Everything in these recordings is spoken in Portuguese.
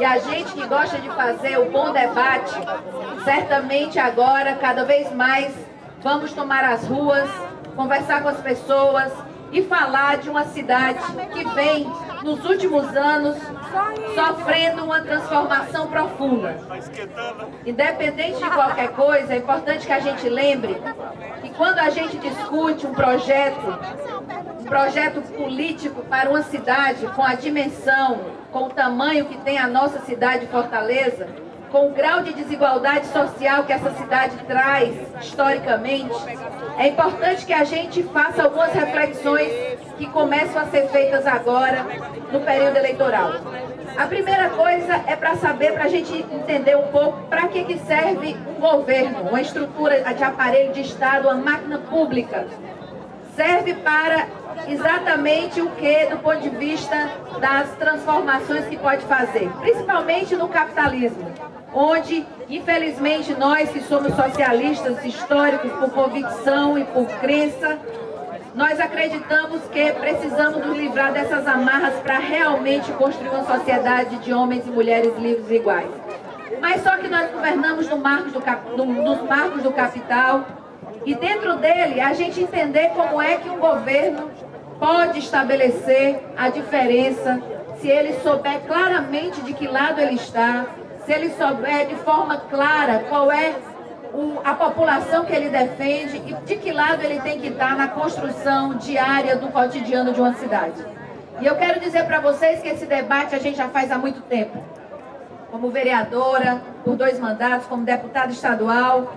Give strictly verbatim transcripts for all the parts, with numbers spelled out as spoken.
E a gente que gosta de fazer o bom debate, certamente agora, cada vez mais, vamos tomar as ruas, conversar com as pessoas e falar de uma cidade que vem, nos últimos anos, sofrendo uma transformação profunda. Independente de qualquer coisa, é importante que a gente lembre que quando a gente discute um projeto, um projeto político para uma cidade com a dimensão, com o tamanho que tem a nossa cidade Fortaleza, com o grau de desigualdade social que essa cidade traz historicamente, é importante que a gente faça algumas reflexões que começam a ser feitas agora no período eleitoral. A primeira coisa é para saber, para a gente entender um pouco para que, que serve um governo, uma estrutura de aparelho de Estado, uma máquina pública. Serve para exatamente o que do ponto de vista das transformações que pode fazer, principalmente no capitalismo, onde, infelizmente, nós que somos socialistas históricos por convicção e por crença, nós acreditamos que precisamos nos livrar dessas amarras para realmente construir uma sociedade de homens e mulheres livres e iguais. Mas só que nós governamos no marcos do, no, nos marcos do capital e dentro dele a gente entender como é que um governo pode estabelecer a diferença se ele souber claramente de que lado ele está, se ele souber de forma clara qual é o, a população que ele defende e de que lado ele tem que estar na construção diária do cotidiano de uma cidade. E eu quero dizer para vocês que esse debate a gente já faz há muito tempo. Como vereadora, por dois mandatos, como deputada estadual,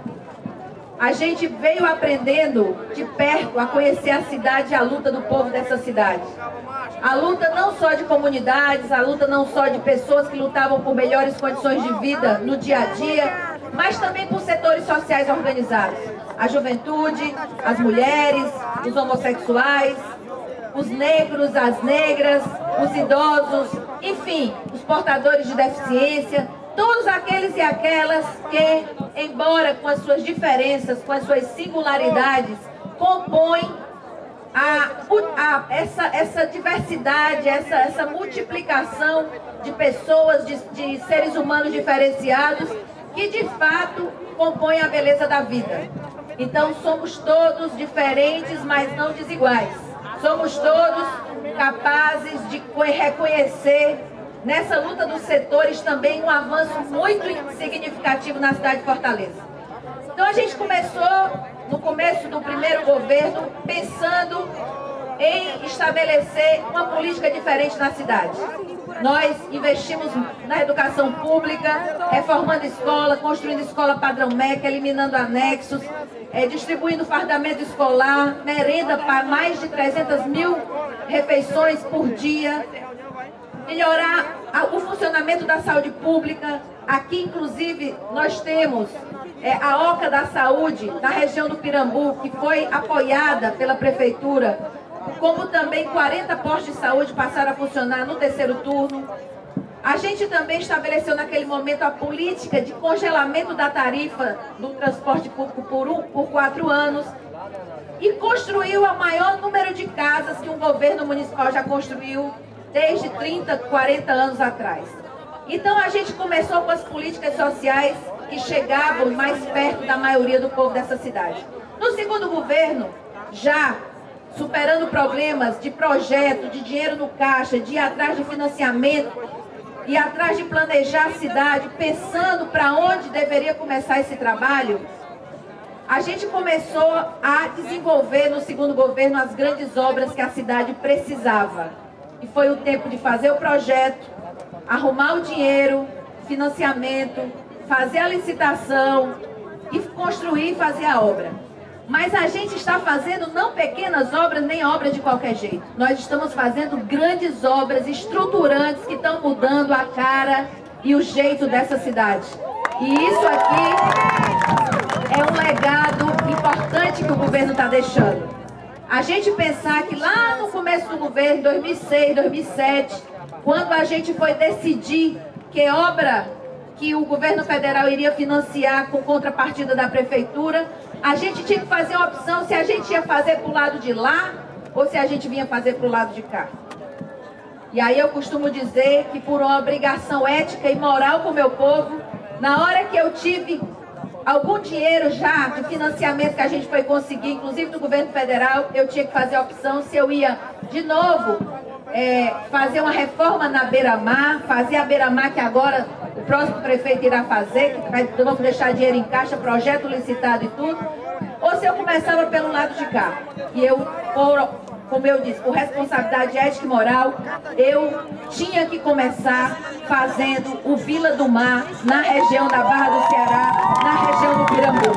a gente veio aprendendo de perto a conhecer a cidade e a luta do povo dessa cidade. A luta não só de comunidades, a luta não só de pessoas que lutavam por melhores condições de vida no dia a dia, mas também por setores sociais organizados. A juventude, as mulheres, os homossexuais, os negros, as negras, os idosos, enfim, os portadores de deficiência, todos aqueles e aquelas que, embora com as suas diferenças, com as suas singularidades, compõem a, a, essa, essa diversidade, essa, essa multiplicação de pessoas, de, de seres humanos diferenciados, que de fato compõem a beleza da vida. Então somos todos diferentes, mas não desiguais. Somos todos capazes de reconhecer nessa luta dos setores também um avanço muito significativo na cidade de Fortaleza. Então a gente começou, no começo do primeiro governo, pensando em estabelecer uma política diferente na cidade. Nós investimos na educação pública, reformando escola, construindo escola padrão M E C, eliminando anexos, é, distribuindo fardamento escolar, merenda para mais de trezentas mil refeições por dia, melhorar o funcionamento da saúde pública. Aqui, inclusive, nós temos é, a Oca da Saúde, na região do Pirambu, que foi apoiada pela Prefeitura, como também quarenta postos de saúde passaram a funcionar no terceiro turno. A gente também estabeleceu naquele momento a política de congelamento da tarifa do transporte público por, um, por quatro anos e construiu o maior número de casas que um governo municipal já construiu desde trinta, quarenta anos atrás. Então a gente começou com as políticas sociais que chegavam mais perto da maioria do povo dessa cidade. No segundo governo, já superando problemas de projeto, de dinheiro no caixa, de ir atrás de financiamento, e atrás de planejar a cidade, pensando para onde deveria começar esse trabalho, a gente começou a desenvolver no segundo governo as grandes obras que a cidade precisava. E foi o tempo de fazer o projeto, arrumar o dinheiro, financiamento, fazer a licitação e construir e fazer a obra. Mas a gente está fazendo não pequenas obras, nem obras de qualquer jeito. Nós estamos fazendo grandes obras estruturantes que estão mudando a cara e o jeito dessa cidade. E isso aqui é um legado importante que o governo está deixando. A gente pensar que lá no começo do governo, dois mil e seis, dois mil e sete, quando a gente foi decidir que obra que o governo federal iria financiar com contrapartida da prefeitura, a gente tinha que fazer uma opção se a gente ia fazer para o lado de lá ou se a gente vinha fazer para o lado de cá. E aí eu costumo dizer que por uma obrigação ética e moral com o meu povo, na hora que eu tive algum dinheiro já de financiamento que a gente foi conseguir, inclusive do governo federal, eu tinha que fazer a opção se eu ia de novo é, fazer uma reforma na Beira-Mar, fazer a Beira-Mar que agora o próximo prefeito irá fazer, que vai, vamos deixar dinheiro em caixa, projeto licitado e tudo, ou se eu começava pelo lado de cá. E eu, por, como eu disse, por responsabilidade ética e moral, eu tinha que começar fazendo o Vila do Mar na região da Barra do Ceará, na região do Pirambu.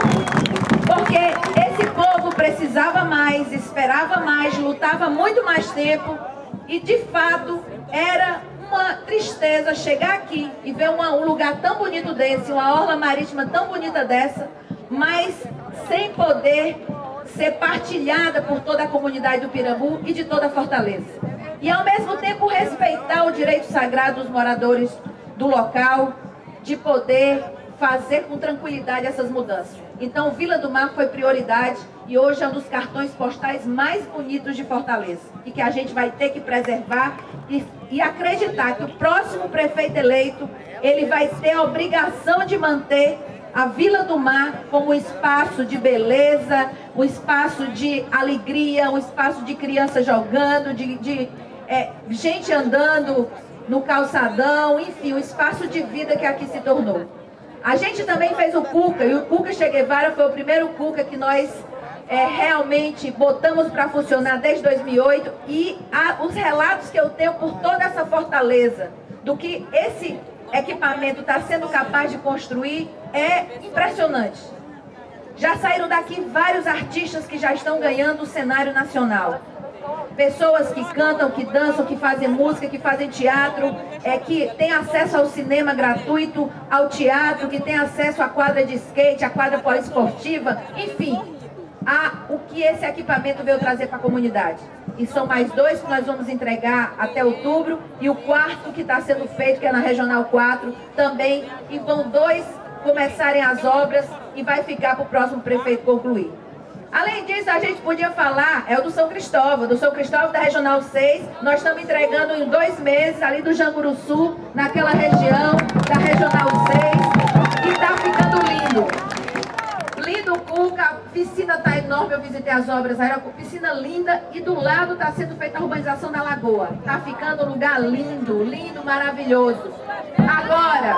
Porque esse povo precisava mais, esperava mais, lutava muito mais tempo e, de fato, era uma tristeza chegar aqui e ver uma, um lugar tão bonito desse, uma orla marítima tão bonita dessa, mas sem poder ser partilhada por toda a comunidade do Pirambu e de toda a Fortaleza. E, ao mesmo tempo, respeitar o direito sagrado dos moradores do local de poder fazer com tranquilidade essas mudanças. Então, Vila do Mar foi prioridade e hoje é um dos cartões postais mais bonitos de Fortaleza e que a gente vai ter que preservar e, e acreditar que o próximo prefeito eleito, ele vai ter a obrigação de manter a Vila do Mar como um espaço de beleza, um espaço de alegria, um espaço de criança jogando, de, de é, gente andando no calçadão, enfim, um espaço de vida que aqui se tornou. A gente também fez o Cuca, e o Cuca Che Guevara foi o primeiro Cuca que nós é, realmente botamos para funcionar desde dois mil e oito, e a, os relatos que eu tenho por toda essa fortaleza, do que esse equipamento está sendo capaz de construir, é impressionante. Já saíram daqui vários artistas que já estão ganhando o cenário nacional. Pessoas que cantam, que dançam, que fazem música, que fazem teatro, é, que têm acesso ao cinema gratuito, ao teatro, que têm acesso à quadra de skate, à quadra poliesportiva, enfim, a, o que esse equipamento veio trazer para a comunidade. E são mais dois que nós vamos entregar até outubro, e o quarto que está sendo feito, que é na Regional quatro, também, e vão dois começarem as obras e vai ficar para o próximo prefeito concluir. Além disso, a gente podia falar, é o do São Cristóvão, do São Cristóvão da Regional seis, nós estamos entregando em dois meses ali do Janguruçu, naquela região da Regional seis, e está ficando lindo. Lindo o Cuca, a piscina está enorme, eu visitei as obras, era uma piscina linda, e do lado está sendo feita a urbanização da Lagoa. Está ficando um lugar lindo, lindo, maravilhoso. Agora,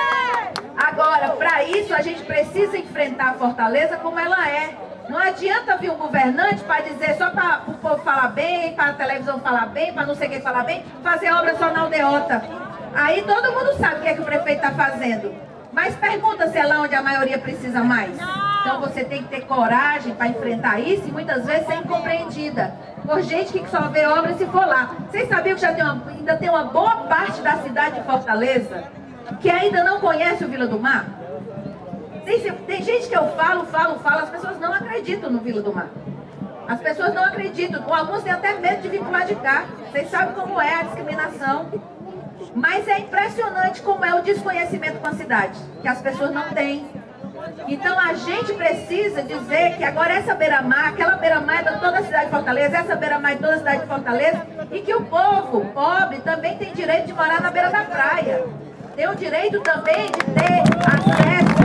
agora, para isso a gente precisa enfrentar a Fortaleza como ela é. Não adianta vir um governante para dizer só para o povo falar bem, para a televisão falar bem, para não sei quem falar bem, fazer obra só na aldeota. Aí todo mundo sabe o que é que o prefeito está fazendo. Mas pergunta se é lá onde a maioria precisa mais. Então você tem que ter coragem para enfrentar isso e muitas vezes ser incompreendida por gente que só vê obra se for lá. Vocês sabiam que já tem uma, ainda tem uma boa parte da cidade de Fortaleza que ainda não conhece o Vila do Mar? Tem, tem gente que eu falo, falo, falo, as pessoas não acreditam no Vila do Mar. As pessoas não acreditam. Alguns têm até medo de vir por lá de cá. Vocês sabem como é a discriminação. Mas é impressionante como é o desconhecimento com a cidade, que as pessoas não têm. Então a gente precisa dizer que agora essa beira-mar, aquela beira-mar é de toda a cidade de Fortaleza, essa beira-mar é de toda a cidade de Fortaleza, e que o povo pobre também tem direito de morar na beira da praia. Tem o direito também de ter acesso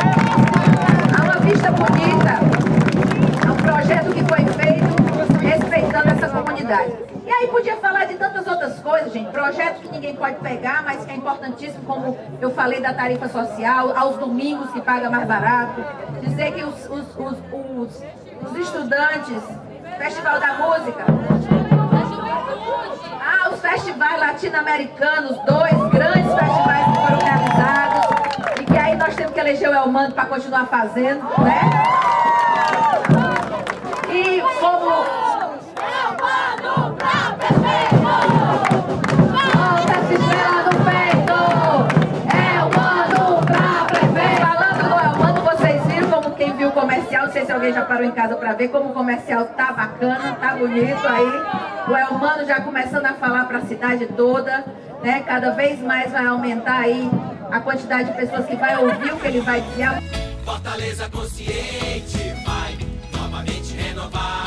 a uma vista bonita, a um projeto que foi feito respeitando essa comunidade. E aí podia falar de tantas outras coisas, gente, projetos que ninguém pode pegar, mas que é importantíssimo, como eu falei da tarifa social, aos domingos que paga mais barato, dizer que os, os, os, os, os estudantes, Festival da Música, ah, os festivais latino-americanos, dois grandes festivais que foram realizados, e que aí nós temos que eleger o Elmando para continuar fazendo, né? E como... Elmando pra prefeito! Volta se estrela no peito! Elmando pra prefeito! Falando do Elmando, vocês viram como quem viu o comercial, não sei se alguém já parou em casa para ver como o comercial tá bacana, tá bonito aí. O Elmando já começando a falar para a cidade toda, né? Cada vez mais vai aumentar aí a quantidade de pessoas que vai ouvir o que ele vai dizer. Fortaleza consciente vai novamente renovar.